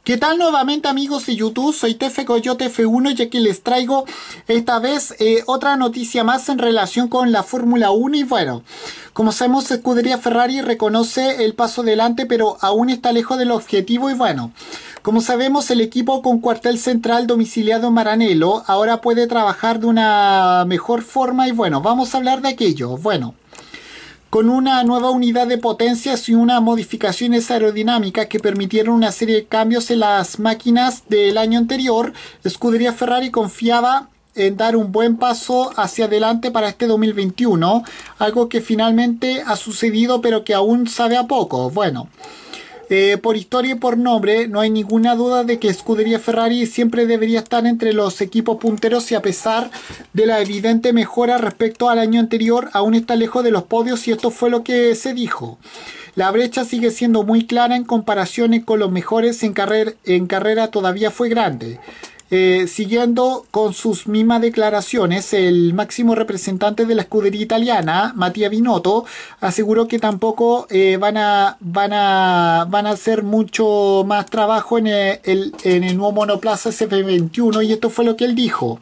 ¿Qué tal nuevamente amigos de YouTube? Soy Tefe Coyote F1 y aquí les traigo esta vez otra noticia más en relación con la Fórmula 1 y bueno, como sabemos Escudería Ferrari reconoce el paso adelante pero aún está lejos del objetivo y bueno, como sabemos el equipo con cuartel central domiciliado en Maranello ahora puede trabajar de una mejor forma y bueno, vamos a hablar de aquello. Bueno, con una nueva unidad de potencias y unas modificaciones aerodinámicas que permitieron una serie de cambios en las máquinas del año anterior, Scuderia Ferrari confiaba en dar un buen paso hacia adelante para este 2021, algo que finalmente ha sucedido pero que aún sabe a poco. Bueno, por historia y por nombre, no hay ninguna duda de que Scuderia Ferrari siempre debería estar entre los equipos punteros y a pesar de la evidente mejora respecto al año anterior, aún está lejos de los podios y esto fue lo que se dijo. La brecha sigue siendo muy clara en comparación con los mejores en carrera todavía fue grande. Siguiendo con sus mismas declaraciones, el máximo representante de la escudería italiana, Mattia Binotto, aseguró que tampoco van a hacer mucho más trabajo en el nuevo monoplaza SF21 y esto fue lo que él dijo.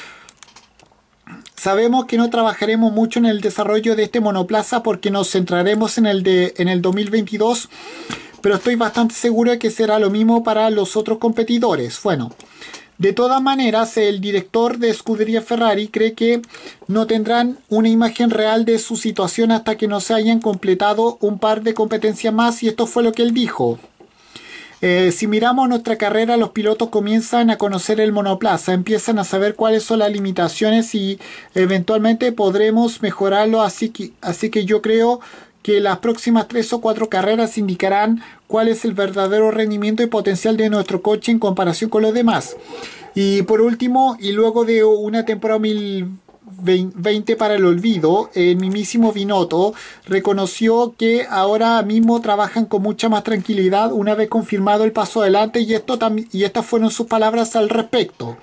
Sabemos que no trabajaremos mucho en el desarrollo de este monoplaza porque nos centraremos en el 2022, pero estoy bastante seguro de que será lo mismo para los otros competidores. Bueno, de todas maneras, el director de Scuderia Ferrari cree que no tendrán una imagen real de su situación hasta que no se hayan completado un par de competencias más y esto fue lo que él dijo. Si miramos nuestra carrera, los pilotos comienzan a conocer el monoplaza, empiezan a saber cuáles son las limitaciones y eventualmente podremos mejorarlo, así que yo creo que las próximas 3 o 4 carreras indicarán cuál es el verdadero rendimiento y potencial de nuestro coche en comparación con los demás. Y por último, y luego de una temporada 2020 para el olvido, el mismísimo Binotto reconoció que ahora mismo trabajan con mucha más tranquilidad una vez confirmado el paso adelante y estas fueron sus palabras al respecto.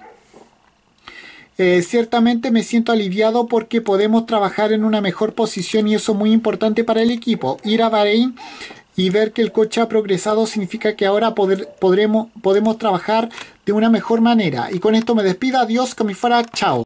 Ciertamente me siento aliviado porque podemos trabajar en una mejor posición y eso es muy importante para el equipo. Ir a Bahrein y ver que el coche ha progresado significa que ahora podemos trabajar de una mejor manera. Y con esto me despido. Adiós, que me fuera. Chao.